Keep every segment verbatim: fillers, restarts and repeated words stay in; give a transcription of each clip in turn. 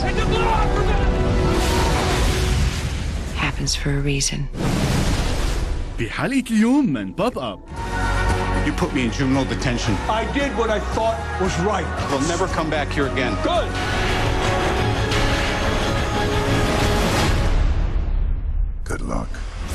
Happens for a reason. بحلقة اليوم من بوب أب. You put me in juvenile detention. I did what I thought was right. We'll never come back here again. Good. Good luck.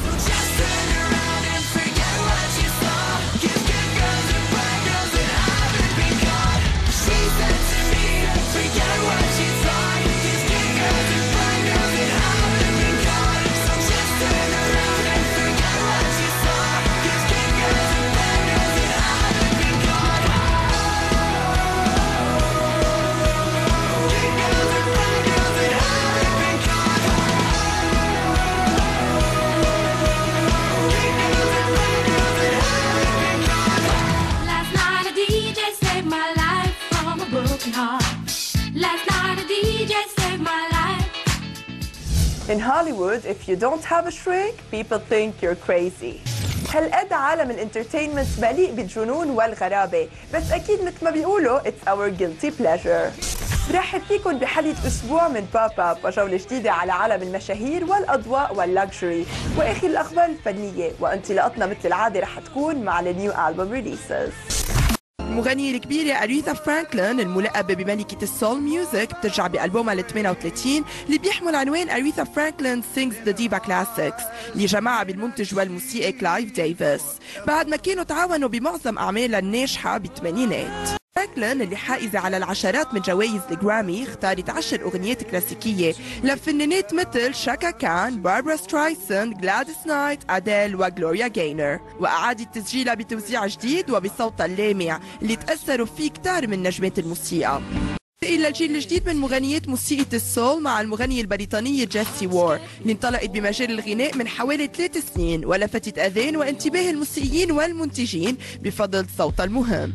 In Hollywood, if you don't have a shrink, people think you're crazy. هالقد عالم الانترتينمنت مليء بالجنون والغرابة، بس أكيد مثل ما بيقولوا it's our guilty pleasure. برحب فيكم بحلقة أسبوع من بوب أب وجولة جديدة على عالم المشاهير والأضواء واللكجري وآخر الأخبار الفنية، وانطلاقتنا مثل العادة رح تكون مع النيو ألبوم ريليسز. المغنية الكبيرة أريثا فرانكلين الملقبة بملكة السول ميوزك بترجع بألبومها ال ثمانية وثلاثين اللي بيحمل عنوان أريثا فرانكلين سينجز ذا ديفا كلاسيكس اللي جمعها بالمنتج والموسيقي كلايف ديفيس بعد ما كانوا تعاونوا بمعظم أعمالها الناجحة بالثمانينات. فرانكلين اللي حائزة على العشرات من جوائز الجرامي اختارت عشر أغنيات كلاسيكية لفنانات مثل شاكا كان، باربرا سترايسند، جلاديس نايت، أديل وغلوريا جاينر، وأعادت تسجيلها بتوزيع جديد وبصوتها اللامع اللي تأثروا فيه كتار من نجمات الموسيقى. إلى الجيل الجديد من مغنيات موسيقى السول مع المغنية البريطانية جيسي وور اللي انطلقت بمجال الغناء من حوالي ثلاث سنين ولفتت أذان وانتباه الموسيقيين والمنتجين بفضل صوتها المهم.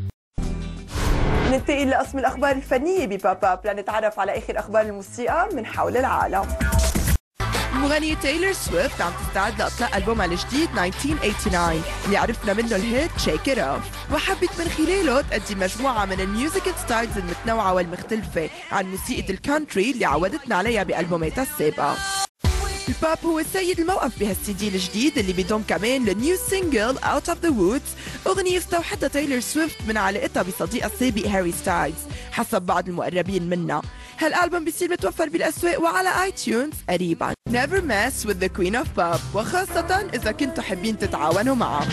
ننتقل لقسم الأخبار الفنية ببوب أب لنتعرف على آخر أخبار الموسيقى من حول العالم. المغنية تايلور سويفت عم تستعد لإطلاق ألبومها الجديد ألف وتسعمية وثمانية وثمانين اللي عرفنا منه الهيت شيك إت أوف، وحبت من خلاله تقدم مجموعة من الميوزيكال ستايلز المتنوعة والمختلفة عن موسيقى الكانتري اللي عودتنا عليها بألبوماتها السابقة. البوب هو سيد الموقف بهالسي دي الجديد اللي بيضم كمان النيو سينجل اوت اوف ذا وودز، اغنيه استوحتها تايلور سويفت من علاقتها بصديقها السابق هاري ستايلز حسب بعض المقربين منها. هالالبوم بيصير متوفر بالاسواق وعلى اي تيونز قريبا. Never mess with the queen of pop، وخاصه اذا كنتوا حابين تتعاونوا معه.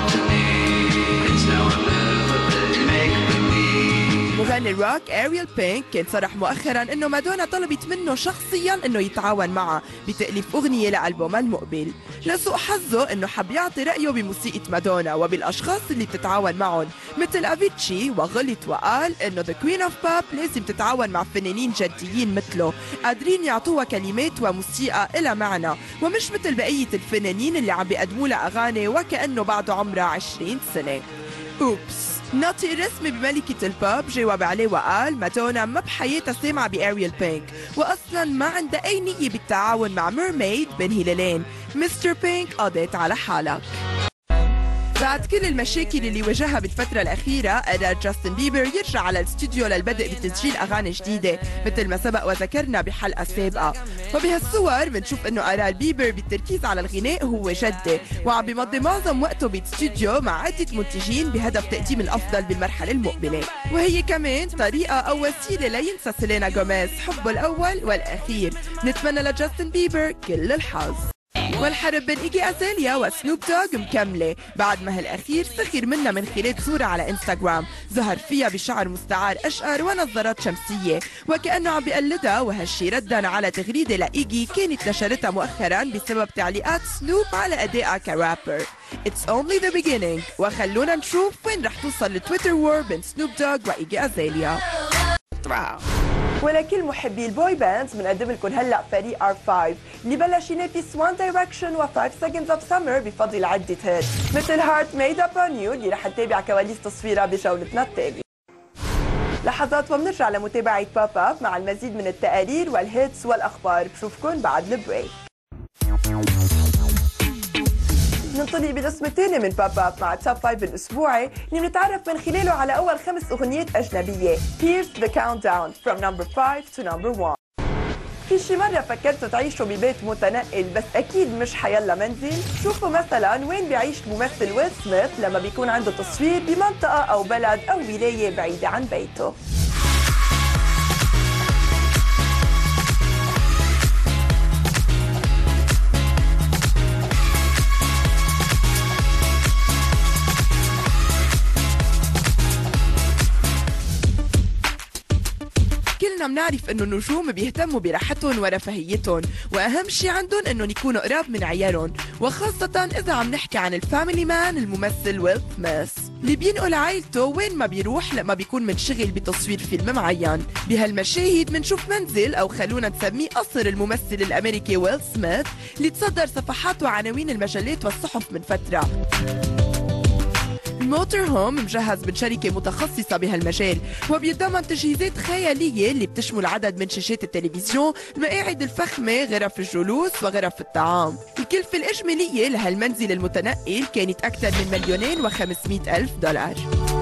مغني الروك أريال بينك كان صرح مؤخرا انه مادونا طلبت منه شخصيا انه يتعاون معها بتأليف اغنيه لألبومها المقبل. لسوء حظه انه حب يعطي رايه بموسيقى مادونا وبالاشخاص اللي بتتعاون معهم مثل افيتشي، وغلط وقال انه ذا كوين اوف بوب لازم تتعاون مع فنانين جديين مثله قادرين يعطوها كلمات وموسيقى إلها معنى، ومش مثل بقيه الفنانين اللي عم بيقدموا لها اغاني وكانه بعده عمرها عشرين سنه. اوبس. الناطق الرسمي بملكة البوب جاوب عليه وقال مادونا ما بحياتها سامعة بأريال بينك، وأصلا ما عندها أي نية بالتعاون مع ميرميد بين هلالين. مستر بينك قضيت على حالك. بعد كل المشاكل اللي واجهها بالفترة الأخيرة قرر جاستن بيبر يرجع على الاستوديو للبدء بتسجيل أغاني جديدة مثل ما سبق وذكرنا بحلقة سابقة. وبهالصور بنشوف إنه قرار بيبر بالتركيز على الغناء هو جدي، وعم بيمضي معظم وقته بالاستوديو مع عدة منتجين بهدف تقديم الأفضل بالمرحلة المقبلة، وهي كمان طريقة أو وسيلة لينسى سيلينا غوميز حبه الأول والأخير. نتمنى لجاستن بيبر كل الحظ. والحرب بين إيجي أزاليا وسنوب دوغ مكملة بعد ما هالأخير سخر منها من خلال صورة على إنستغرام ظهر فيها بشعر مستعار أشقر ونظارات شمسية وكأنه عم بيقلدها، وهالشي ردا على تغريدة لإيجي كانت نشرتها مؤخرا بسبب تعليقات سنوب على أدائها كرابر. It's only the beginning، وخلونا نشوف وين رح توصل التويتر وور بين سنوب دوغ وإيجي أزاليا. ولكل محبي البوي باندز بنقدم لكم هلا فريق آر فايف اللي بلش ينافس وان دايركشن و فايف seconds of summer بفضل عدة هيت مثل هارت ميد اب اون يو اللي رح نتابع كواليس تصويرها بجولتنا التالية. لحظات وبنرجع لمتابعة بوب اب مع المزيد من التقارير والهيتس والاخبار. بشوفكم بعد البريك. ننطلق بالقسم الثاني من بوب اب مع التوب فايف الاسبوعي اللي بنتعرف من خلاله على اول خمس اغنيات اجنبيه. Here's the countdown from number five to number one. في شي مرة فكرتوا تعيشوا ببيت متنقل بس أكيد مش حيلا منزل؟ شوفوا مثلا وين بيعيش الممثل ويل سميث لما بيكون عنده تصوير بمنطقة أو بلد أو ولاية بعيدة عن بيته. كلنا بنعرف انه النجوم بيهتموا براحتهم ورفاهيتهم، واهم شيء عندهم انهم يكونوا قراب من عيالهم، وخاصة اذا عم نحكي عن الفاميلي مان الممثل ويل سميث اللي بينقل عائلته وين ما بيروح لما بيكون منشغل بتصوير فيلم معين. بهالمشاهد منشوف منزل او خلونا نسميه قصر الممثل الامريكي ويل سميث اللي تصدر صفحات وعناوين المجلات والصحف من فترة. الموتر هوم مجهز من شركة متخصصة بهالمجال، وبيتضمن تجهيزات خيالية اللي بتشمل عدد من شاشات التلفزيون، المقاعد الفخمة، غرف الجلوس وغرف الطعام. الكلفة الإجمالية لهالمنزل المتنقل كانت أكثر من مليونين وخمسمئة ألف دولار.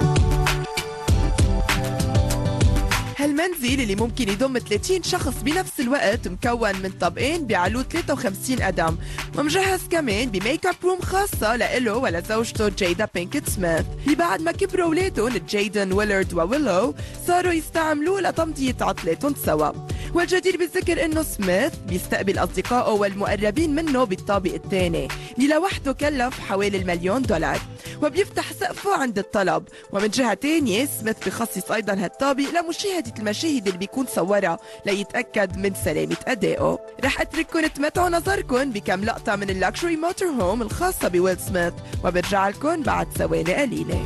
هالمنزل اللي ممكن يضم ثلاثين شخص بنفس الوقت مكون من طابقين بيعلوه ثلاثة وخمسين قدم، ومجهز كمان بميك اب روم خاصة لإله ولزوجته جيدا بينكيت سميث اللي بعد ما كبروا اولادهم جايدن ويلارد وويلو صاروا يستعملوه لتمضية عطلاتهم سوا. والجدير بالذكر انه سميث بيستقبل اصدقائه والمقربين منه بالطابق الثاني اللي لوحده كلف حوالي المليون دولار، وبيفتح سقفه عند الطلب. ومن جهة تانية سميث بخصص ايضا هالطابق لمشاهدة المشاهد اللي بيكون صورها ليتأكد من سلامة أدائه. رح أترككم تمتعوا نظركم بكم لقطة من اللكشري موتور هوم الخاصة بويل سميث، وبرجع لكم بعد ثواني قليلة.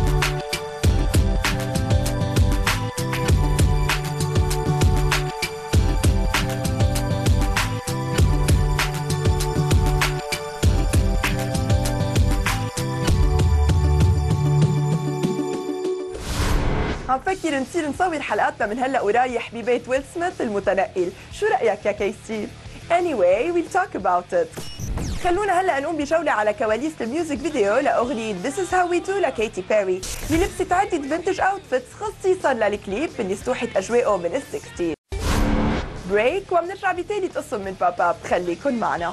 عم فكر نصير نصور حلقاتنا من هلا ورايح ببيت ويل سميث المتنقل، شو رأيك يا كيسي؟ Anyway, we'll talk about it. خلونا هلا نقوم بجولة على كواليس الميوزك فيديو لأغنية This is how we do لكيتي بيري اللي لبست عدة فينتج اوتفيتس خصيصا للكليب اللي استوحت أجواءه من الستينات. بريك وبنرجع بثالث قسم من باب اب، خليكن معنا.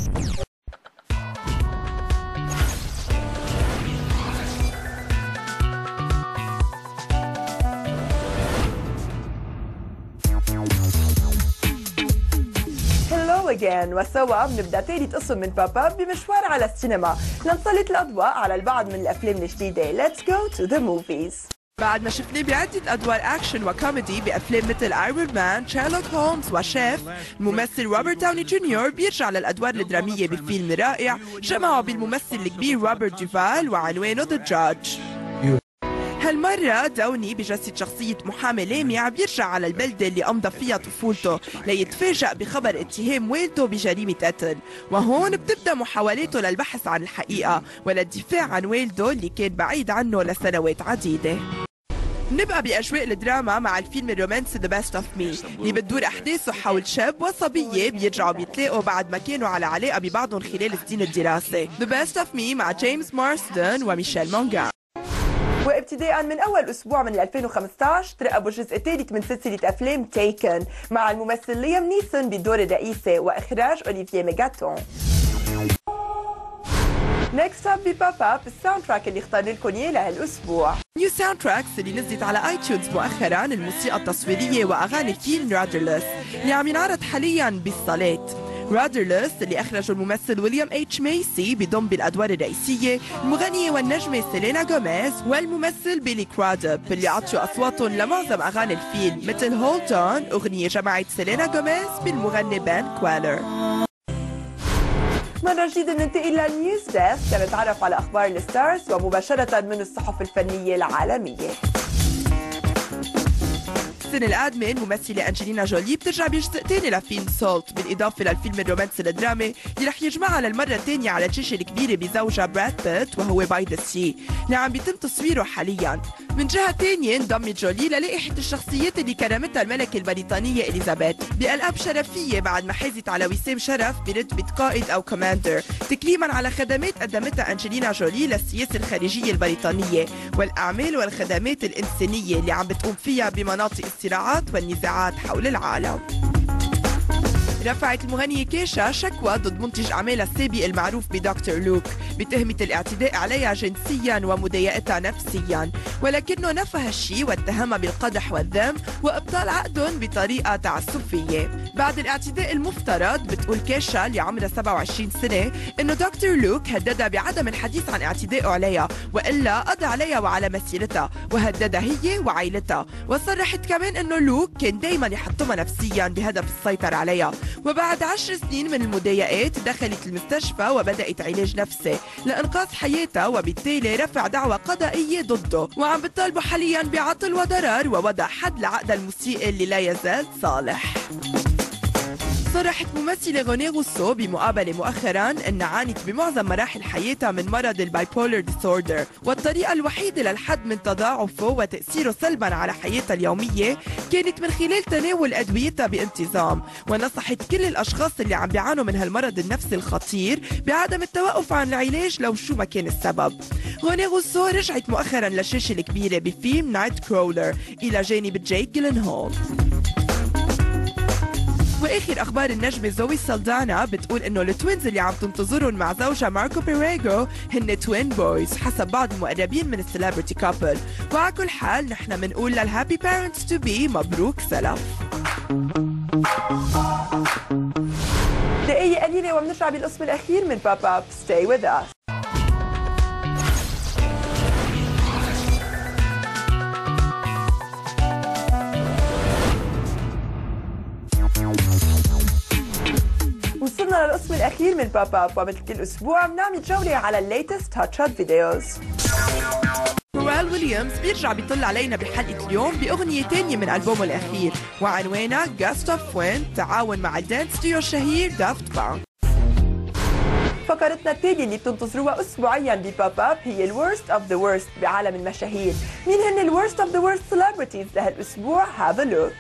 again. وسوا بنبدا ثالث قسم من باب اب بمشوار على السينما لنسلط الاضواء على البعض من الافلام الجديده. Let's go to the movies. بعد ما شفناه بعدة أدوار أكشن وكوميدي بأفلام مثل ايرون مان، شيرلوك هولمز وشيف، الممثل روبرت داوني جونيور بيرجع للأدوار الدرامية بفيلم رائع جمعه بالممثل الكبير روبرت دوفال وعنوانه ذا جادج. هالمرة داوني بجسد شخصية محامي لامع بيرجع على البلدة اللي أمضى فيها طفولته ليتفاجأ بخبر اتهام والده بجريمة قتل، وهون بتبدأ محاولاته للبحث عن الحقيقة وللدفاع عن والده اللي كان بعيد عنه لسنوات عديدة. نبقى بأجواء الدراما مع الفيلم الرومانسي The Best of Me اللي بتدور أحداثه حول شاب وصبية بيرجعوا بيتلاقوا بعد ما كانوا على علاقة ببعضهم خلال السنين الدراسي. The Best of Me مع جيمس مارسدن وميشيل مونغان. وابتداء من أول أسبوع من ألفين وخمسة عشر ترقبوا الجزء الثالث من سلسلة أفلام تيكن مع الممثل ليام نيسون بالدور الرئيسي وإخراج أوليفيه ميغاتون. نيكست اب بباب اب الساوند تراك اللي اختار لكم اياه لهالاسبوع. نيو ساوند تراكس اللي نزلت على اي تيونز مؤخرا الموسيقى التصويريه واغاني فيلم رادرلس اللي عم ينعرض حاليا بالصالات. رادرلس اللي أخرجه الممثل ويليام اتش ميسي بضم بالأدوار الرئيسية المغنية والنجمة سيلينا غوميز والممثل بيلي كرادب اللي عطوا أصواتهم لمعظم أغاني الفيلم مثل هولد أون أغنية جمعت سيلينا غوميز بالمغني بان كوالر. مرة جديدة ننتقل للنيوز ديسك لنتعرف على أخبار الستارز ومباشرة من الصحف الفنية العالمية. السنة القادمة الممثلة أنجلينا جولي بترجع بجزء تاني لفيلم سولت بالإضافة للفيلم الرومانسي الدرامي اللي رح يجمعها للمرة الثانية على الشاشة الكبيرة بزوجها براد بيت وهو باي ذا سي اللي عم بيتم تصويره حاليا. من جهة تانية انضمت جولي للائحة الشخصيات اللي كرمتها الملكة البريطانية إليزابيث بألقاب شرفية بعد ما حازت على وسام شرف برتبة قائد أو كوماندر تكريما على خدمات قدمتها أنجلينا جولي للسياسة الخارجية البريطانية والأعمال والخدمات الإنسانية اللي عم بتقوم فيها بمناطق الصراعات والنزاعات حول العالم. رفعت المغنية كيشا شكوى ضد منتج أعمالها السابق المعروف بدكتور لوك بتهمة الاعتداء عليها جنسيا ومضايقتها نفسيا، ولكنه نفى هالشي واتهمها بالقدح والذم وإبطال عقدهم بطريقة تعسفية. بعد الاعتداء المفترض بتقول كيشا اللي عمرها سبعة وعشرين سنة إنه دكتور لوك هددها بعدم الحديث عن اعتدائه عليها وإلا قضى عليها وعلى مسيرتها، وهددها هي وعائلتها، وصرحت كمان إنه لوك كان دايما يحطمها نفسيا بهدف السيطرة عليها. وبعد عشر سنين من المضايقات دخلت المستشفى وبدأت علاج نفسي لإنقاذ حياتها، وبالتالي رفع دعوى قضائية ضده، وعم بتطالبوا حاليا بعطل وضرر ووضع حد لعقدها الموسيقي اللي لا يزال صالح. صرحت ممثلة غوني غوسو بمقابلة مؤخرا أن عانت بمعظم مراحل حياتها من مرض البايبولر ديسوردر، والطريقة الوحيدة للحد من تضاعفه وتأثيره سلبا على حياتها اليومية كانت من خلال تناول أدويتها بانتظام، ونصحت كل الأشخاص اللي عم بيعانوا من هالمرض النفسي الخطير بعدم التوقف عن العلاج لو شو ما كان السبب. غوني غوسو رجعت مؤخرا للشاشة الكبيرة بفيلم نايت كرولر إلى جانب جيك جيلنهول. واخر اخبار النجمه زوي سالدانا بتقول انه التوينز اللي عم تنتظرهم مع زوجها ماركو بيريغو هن توين بويز حسب بعض المقربين من السليبرتي كابل. وعلى كل حال نحن بنقول للهابي بارنتس تو بي مبروك سلف. دقايق قليله وبنرجع بالقسم الاخير من باب اب. Stay with us. وصلنا للقسم الأخير من باب اب، ومثل كل أسبوع بنعمل جولة على الليتست هاتشات فيديوز. فيرال ويليامز بيرجع بيطل علينا بحلقة اليوم بأغنية تانية من ألبومه الأخير وعنوانها Gust of Wind، تعاون مع الدانس ديو الشهير دافت بانك. فقرتنا التالية اللي بتنتظروها أسبوعيا بباب اب هي الورست اوف ذا ورست بعالم المشاهير. مين هن الورست اوف ذا ورست سيلبرتيز لهالأسبوع؟ هاف ا لوك.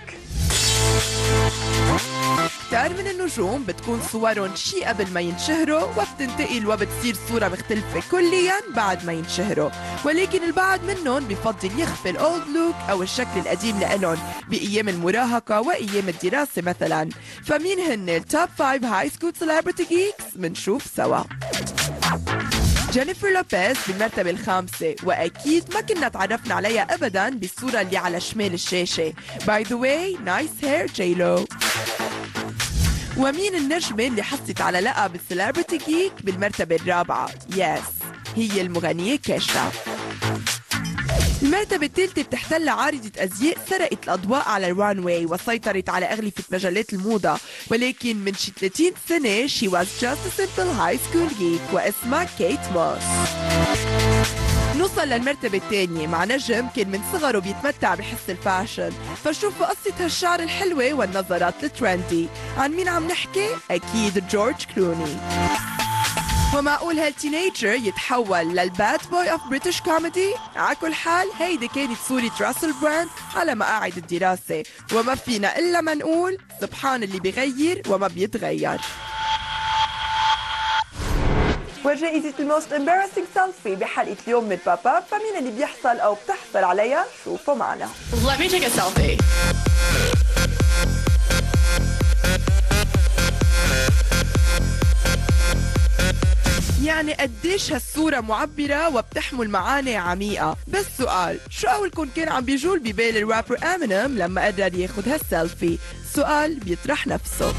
كتار من النجوم بتكون صورهم شي قبل ما ينشهروا وبتنتقل وبتصير صورة مختلفة كليا بعد ما ينشهروا، ولكن البعض منهم بفضل يخفي الاولد لوك او الشكل القديم لإلهم بايام المراهقة وايام الدراسة مثلا. فمين هن التوب فايف هاي سكول سيلبرتي جيكس؟ منشوف سوا. جينيفر لوبيز بالمرتبة الخامسة، وأكيد ما كنا تعرفنا عليها أبدا بالصورة اللي على شمال الشاشة. باي ذا واي نايس هير جيلو. ومين النجمة اللي حصلت على لقب السيلبرتي جيك بالمرتبة الرابعة؟ يس، هي المغنية كيشا. المرتبة الثالثة بتحتل عارضة أزياء سرقت الأضواء على الران واي وسيطرت على أغلفة مجلات الموضة، ولكن من شي ثلاثين سنة she was just a simple high school geek واسمها كيت موس. نوصل للمرتبة الثانية مع نجم كان من صغره بيتمتع بحس الفاشن، فشوفوا قصة هالشعر الحلوة والنظرات الترندي. عن مين عم نحكي؟ أكيد جورج كلوني. ومعقول هالتينيجر يتحول للباد بوي اوف بريتش كوميدي؟ على كل حال هيدي كانت صورة راسل براند على مقاعد الدراسة، وما فينا إلا ما نقول سبحان اللي بيغير وما بيتغير. وجائزة الموست امبارسينج سيلفي بحلقة اليوم من باب اب، فمين اللي بيحصل أو بتحصل عليها؟ شوفوا معنا. Let me take a selfie. يعني قديش هالصورة معبرة وبتحمل معاني عميقة. بس سؤال، شو أولكم كان عم بيجول ببال الرابر امينيم لما قرر ياخد هالسيلفي؟ سؤال بيطرح نفسه.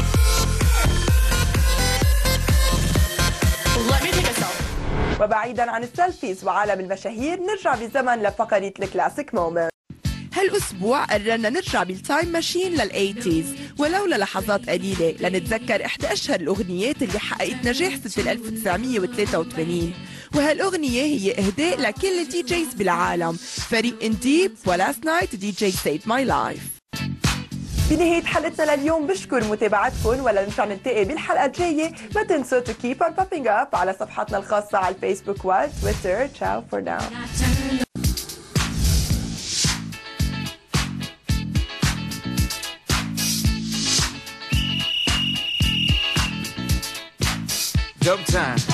Let me take a selfie. وبعيدا عن السيلفيز وعالم المشاهير نرجع بالزمن لفقرة الكلاسيك مومنت. هالأسبوع قررنا نرجع بالتايم ماشين للأيتيز ولو للحظات قليلة لنتذكر إحدى أشهر الأغنيات اللي حققت نجاح سنة ألف وتسعمية وثلاثة وثمانين، وهالأغنية هي إهداء لكل الدي جيز بالعالم، فريق انديب ولاست نايت دي جي سيف ماي لايف. بنهاية حلقتنا لليوم بشكر متابعتكم، ولا نرجع نلتقي بالحلقة الجاية. ما تنسوا to keep on popping up على صفحاتنا الخاصة على الفيسبوك وتويتر. Ciao for now. Dope time.